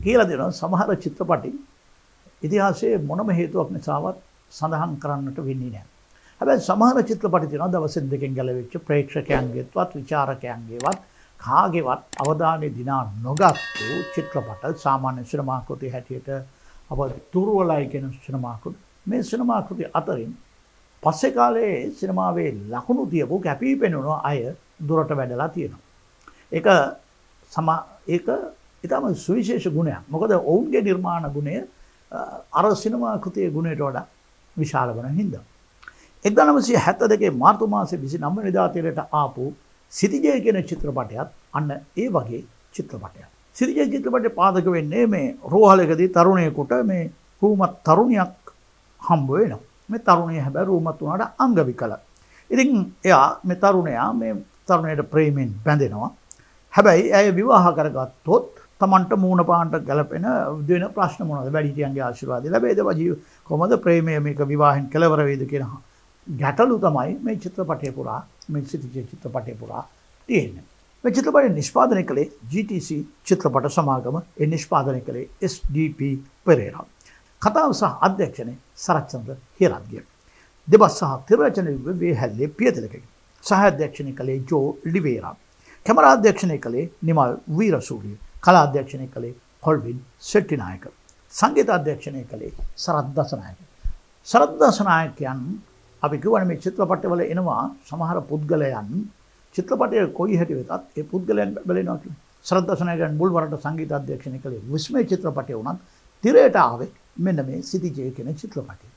කියලා දෙනවා සමහර චිත්‍රපටි ඉතිහාසයේ මොනම හේතුවක් නිසාවත් සඳහන් කරන්නට වෙන්නේ නැහැ. හැබැයි සමහර චිත්‍රපටි තියෙනවා දවසෙන් දෙකෙන් ගැලවෙච්ච ප්‍රේක්ෂකයන්ගේවත් විචාරකයන්ගේවත් කාගේවත් අවධානය දිනා නොගත්තු චිත්‍රපට සාමාන්‍ය සිනමා කෘති හැටියට අප දුර්වලයි කියන සිනමා කෘති. මේ සිනමා කෘති අතරින් පස්සේ කාලේ සිනමාවේ ලකුණු තියපු කැපී පෙනුණු අය දුරට වැඩලා තියෙනවා. ඒක ඊටම සුවිශේෂ ගුණයක්. මොකද ඔවුන්ගේ නිර්මාණ ගුණය අර සිනමා කෘතියේ ගුණයට වඩා විශාල වෙන හින්දා. 1972 මාර්තු මාසේ 29 වෙනිදා තිරයට ආපු සිතිජය කියන චිත්‍රපටයත් අන්න ඒ වගේ චිත්‍රපටයක්. සිතිජය චිත්‍රපටයේ පාදක වෙන්නේ මේ රෝහලකදී තරුණයෙකුට මේ රූමත් තරුණියක් හම්බ වෙනවා. මේ තරුණිය හැබැයි රූමත් වුණාට අංග විකල. ඉතින් එයා මේ තරුණයට ප්‍රේමයෙන් බැඳෙනවා. හැබැයි ඇය විවාහ කරගත්තොත් තමන්ට මූණ පාන්ට ගැලපෙන දෙන ප්‍රශ්න මොනවද? වැඩිහිටියන්ගේ ආශිර්වාදය ලැබෙයිද? කොහොමද ප්‍රේමය මේක විවාහෙන් කෙලවර වේද කියන ගැටලු තමයි මේ චිත්‍රපටය පුරා මේ සිතිජය චිත්‍රපටය පුරා තියෙන්නේ. මේ චිත්‍රපටය නිෂ්පාදනය කළේ GTC චිත්‍රපට සමාගම. ඒ නිෂ්පාදනය කළේ SDP පෙරේරා. කතාව සහ අධ්‍යක්ෂණය සරච්චන්ද්‍ර හිරාත්ගේ. දෙබස් සහ තිරරචන වේහැල්ලේ පියතිලකගේ. සහ අධ්‍යක්ෂණය කළේ ජෝ ලිවේරා. කැමරා අධ්‍යක්ෂණය කළේ නිමල් වීරසූරිය. කලා අධ්‍යක්ෂණය කළේ කොල්වින් සෙට්ටිනායක. සංගීත අධ්‍යක්ෂණය කළේ සරත් දසනායක. සරත් දසනායකයන් අපි කියවනේ මේ චිත්‍රපටවල එනවා සමහර පුද්ගලයන් චිත්‍රපටයේ කොයි හැටි වෙතත් ඒ පුද්ගලයන් බලනවා කියන්නේ. සරත් දසනායකයන් මුල් වරට සංගීත අධ්‍යක්ෂණය කළේ විස්මය චිත්‍රපටය වුණත් තිරයට ආවේ මෙන්න මේ සිතිජය කියන චිත්‍රපටය.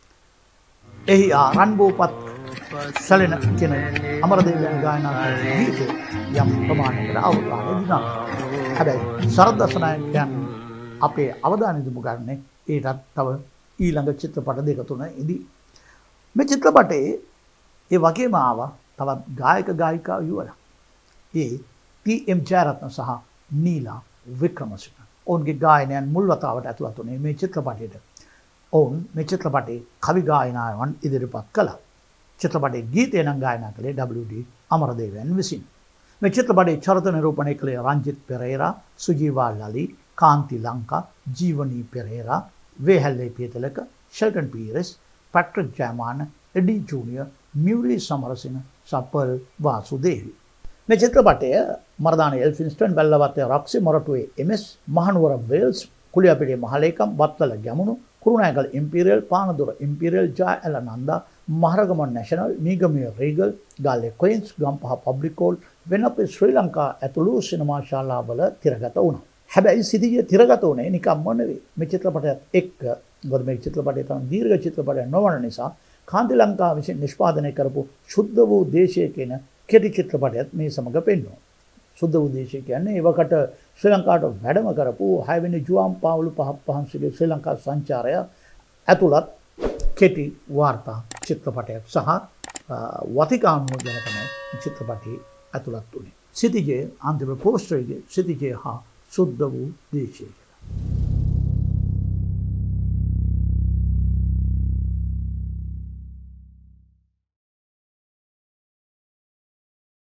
එහි රන්බෝපත් සැලෙන කියන අමරදේවයන් ගායනා කරන ගීතය යම් ප්‍රමාණයකට අවධානය දිනා. හැබැයි සරත් දසනායකයන් අපේ අවධානය යොමු කරන්නේ ඒටත් තව ඊළඟ චිත්‍රපට දෙක තුන ඉදී. මේ චිත්‍රපටයේ ඒ වගේම ආවා තවත් ගායක ගායිකා යුවලා. ඒ PM ජයරත්න සහ නීලා වික්‍රමසිංහ. ඔවුන්ගේ ගායනයන් මුල් වතාවට ඇතුළත් වුණේ මේ චිත්‍රපටයට. ඔවුන් මේ චිත්‍රපටයේ කවි ගායනාවන් ඉදිරිපත් කළා. චිත්‍රපටයේ ගීතය නම් ගායනා කළේ WD අමරදේවයන් විසින්. මේ චිත්‍රපටයේ චරිත නිරූපණය කළේ රංජිත් පෙරේරා, සුජීවා ලලි, කාන්ති ලංකා, ජීවනී පෙරේරා, වේහැල්ලේ පියතිලක, ෂෙල්ටන් පීරස්, පැට්‍රික් ජයමාන, එඩි ජූනියර්, මියුරි සමරසිංහ, සපල් වාසුදේවි. මේ චිත්‍රපටය මරදාන එල්ෆින්ස්ටන්, වැල්ලවත්තේ රොක්සි, මොරටුවේ MS, මහනුවර වේල්ස්, කුලියපිටිය මහලේකම්, Wattala Gemunu, Kurunegala imperial, Panadura imperial, Ja-Ela Nanda, Maharagama national, මීගමිය රීගල්, ගාල්ලේ කොයින්ස්, ගම්පහ පබ්ලික් හෝල්, වෙනපේ ශ්‍රී ලංකා ඇතුළු සිනමා ශාලාවල තිරගත වුණා. හැබැයි සිතිජය තිරගත වුණේ නිකම්ම නෙවෙයි. මේ චිත්‍රපටයත් එක්ක මොකද මේ චිත්‍රපටය තරම් දීර්ඝ චිත්‍රපටයක් නොවන නිසා කාන්ති ලංකා විසින් නිෂ්පාදනය කරපු සුද්ධ වූ දේශය කියන කෙටි චිත්‍රපටයත් මේ සමග පෙන්වනවා. සුද්ධ වූ දේශය කියන්නේ ඒවකට ශ්‍රී ලංකාවට වැඩම කරපු 6 වෙනි ජුවාම් පාවුලු පහන්සිගේ ශ්‍රී ලංකා සංචාරය ඇතුළත් කෙටි වාර්තා චිත්‍රපටයක් සහ වතිකානුව ගැන තමයි චිත්‍රපටයේ ඇතුළත් වුණේ. සිතිජය අන්තිම පෝස්ටරයේ සිතිජය හා සුද්ධ වූ දේශය.